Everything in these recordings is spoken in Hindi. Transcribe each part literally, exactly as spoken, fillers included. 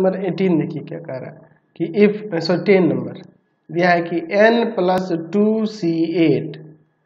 नंबर एटीन देखिए क्या कह रहा है कि इफ सॉरी टेन नंबर दिया है कि n plus two C eight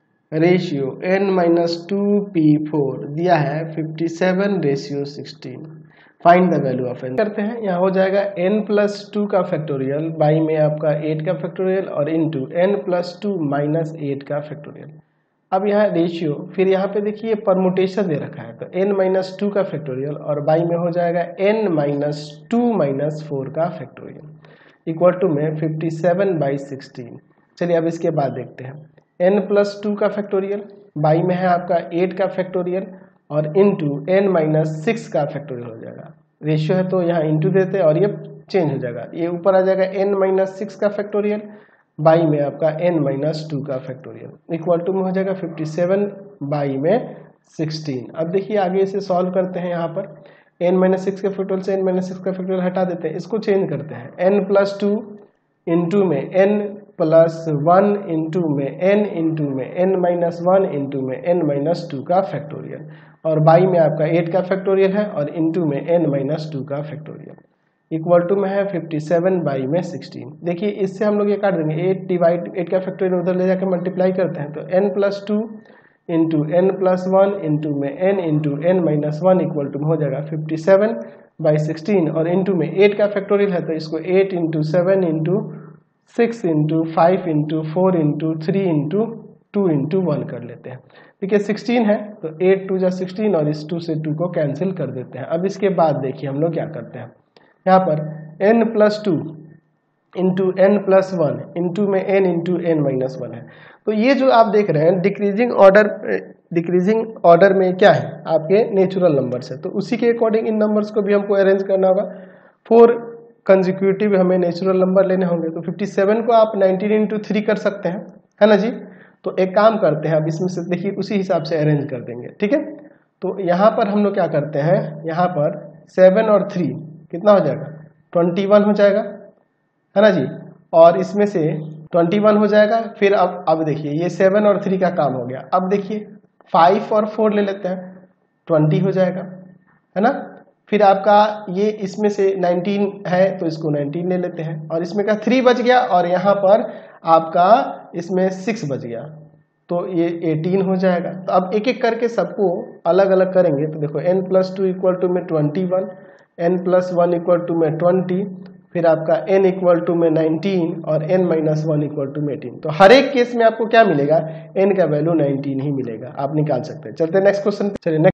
ratio n minus two P four दिया है fifty seven ratio sixteen. Find the value of n करते हैं। यहाँ हो जाएगा n प्लस टू का फैक्टोरियल बाई में आपका एट का फैक्टोरियल और into n plus two minus eight का फैक्टोरियल। अब यहाँ रेशियो, फिर यहाँ पे देखिए परमुटेशन दे रखा है तो n माइनस टू का फैक्टोरियल और बाई में हो जाएगा n minus two minus four का फैक्टोरियल इक्वल टू में फिफ्टी सेवन बाई सिक्सटीन। चलिए अब इसके बाद देखते हैं n प्लस टू का फैक्टोरियल बाई में है आपका एट का फैक्टोरियल और इंटू n माइनस सिक्स का फैक्टोरियल हो जाएगा। रेशियो है तो यहाँ इंटू देते हैं और ये चेंज हो जाएगा, ये ऊपर आ जाएगा n माइनस सिक्स का फैक्टोरियल बाई में आपका n माइनस टू का फैक्टोरियल इक्वल टू में हो जाएगा फिफ्टी सेवन बाई में सिक्सटीन। अब देखिए आगे इसे सॉल्व करते हैं। यहाँ पर n माइनस सिक्स के फैक्टोरियल से n माइनस सिक्स का फैक्टोरियल हटा देते हैं, इसको चेंज करते हैं n प्लस टू इंटू में n प्लस वन इंटू में n इंटू में n माइनस वन इंटू में n माइनस टू का फैक्टोरियल और बाई में आपका एट का फैक्टोरियल है और इंटू में n माइनस टू का फैक्टोरियल इक्वल टू में है फिफ्टी सेवन बाई में सिक्सटीन। देखिए इससे हम लोग ये काट देंगे, एट डिवाइड एट का फैक्टोरियल उधर ले जाकर मल्टीप्लाई करते हैं तो n plus two into N plus one into में n into N minus one equal to में हो जाएगा फिफ्टी सेवन बाई सिक्सटीन और इंटू में एट का फैक्टोरियल है तो इसको eight into seven into six into five into four into three into two into one कर लेते हैं। देखिए सिक्सटीन है तो एट टू जा सिक्सटीन और इस टू से टू को कैंसिल कर देते हैं। अब इसके बाद देखिए हम लोग क्या करते हैं, यहाँ पर n plus two into N plus one into में n into N minus one है तो ये जो आप देख रहे हैं डिक्रीजिंग ऑर्डर डिक्रीजिंग ऑर्डर में क्या है आपके नेचुरल नंबर्स है तो उसी के अकॉर्डिंग इन नंबर्स को भी हमको अरेंज करना होगा। फोर कंजिक्यूटिव हमें नेचुरल नंबर लेने होंगे तो फिफ्टी सेवन को आप नाइनटीन इंटू थ्री कर सकते हैं, है ना जी। तो एक काम करते हैं अब इसमें से देखिए उसी हिसाब से अरेंज कर देंगे, ठीक है। तो यहाँ पर हम लोग क्या करते हैं, यहाँ पर सेवन और थ्री कितना हो जाएगा, ट्वेंटी वन हो जाएगा, है ना जी। और इसमें से ट्वेंटी वन हो जाएगा। फिर अब अब देखिए ये सेवन और थ्री का काम हो गया। अब देखिए फाइव और फोर ले लेते हैं, ट्वेंटी हो जाएगा, है ना। फिर आपका ये इसमें से नाइनटीन है तो इसको नाइनटीन ले लेते हैं और इसमें का थ्री बच गया और यहाँ पर आपका इसमें सिक्स बच गया तो ये एटीन हो जाएगा। तो अब एक एक करके सबको अलग अलग करेंगे तो देखो n plus two equal to में twenty one, N plus one equal to में ट्वेंटी, फिर आपका n इक्वल टू में नाइनटीन और n minus one equal to में एटीन। तो हर एक केस में आपको क्या मिलेगा, n का वैल्यू नाइनटीन ही मिलेगा, आप निकाल सकते हैं। चलते हैं नेक्स्ट क्वेश्चन। चलिए